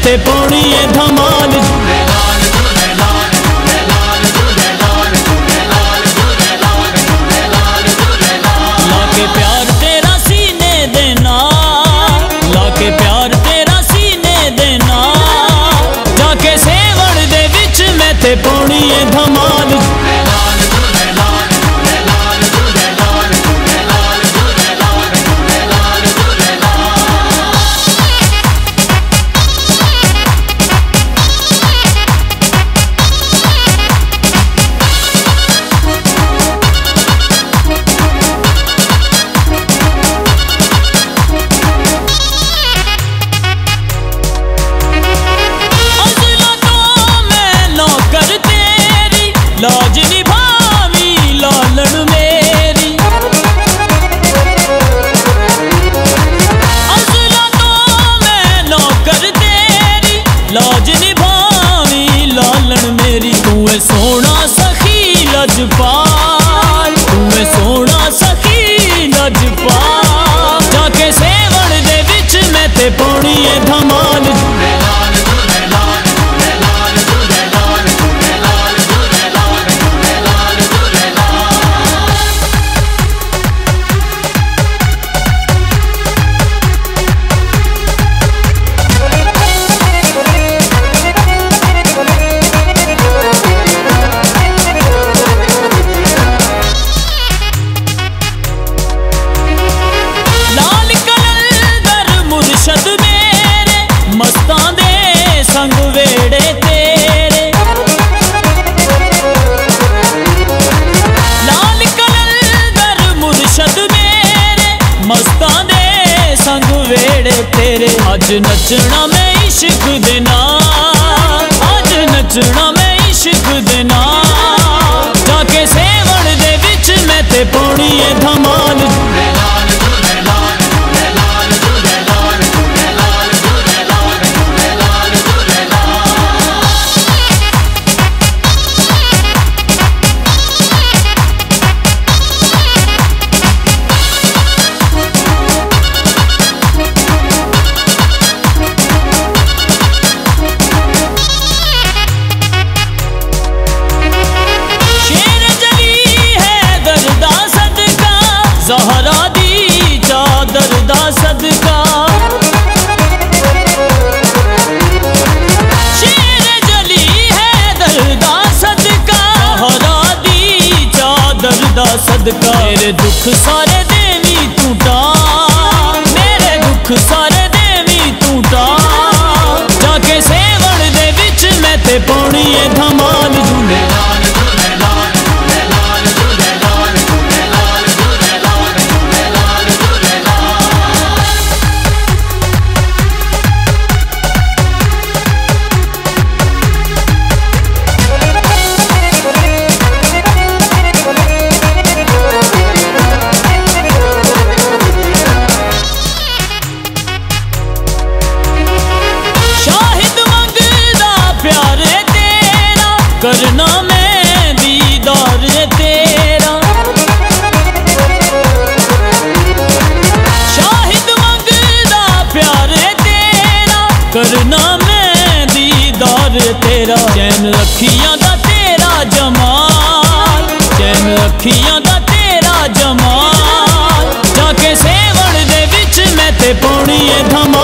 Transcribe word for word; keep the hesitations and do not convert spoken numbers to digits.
ते पौनी है धमाल। लाके प्यार तेरा सीने देना, लाके प्यार तेरा सीने देना, जाके सेवण दे विच मैं ते पौनी है धमाल। लाज निभावी लालड़ मेरी, अज़ला तो मैं नौकर तेरी, लाज निभावी लालड़ मेरी। तू है सोना सखी लजपाल, तू है सोना सखी लजपाल, जाके सेवण दे विच मैं ते पौनी है धमाल। मस्तां दे संग वेड़े तेरे, लाल कलंदर मुर्शद मेरे, मस्तां दे संग वेड़े तेरे। अज नचना मैं इश्क दे नाल, अज नचना मैं इश्क दे नाल, जाके सेवण दे विच मैं ते पौनी है धमाल। ज़हरा दी चादर दा सदका, शेर जली है दरदा सदका, ज़हरा दी चादर दा सदका। मेरे दुख सारे देवी टूटा, मेरे दुख सारे देवी टूटा, जाके सेवण दे विच मैं ते पौनी है धमाल। झूले करना मैं दीदार तेरा, शाहिद मंगदा प्यार तेरा, करना मैं दीदार तेरा। चैन अखियां दा तेरा जमाल, चैन अखियां दा तेरा जमाल, जाके सेवण दे विच मैं ते पौनी है धमाल।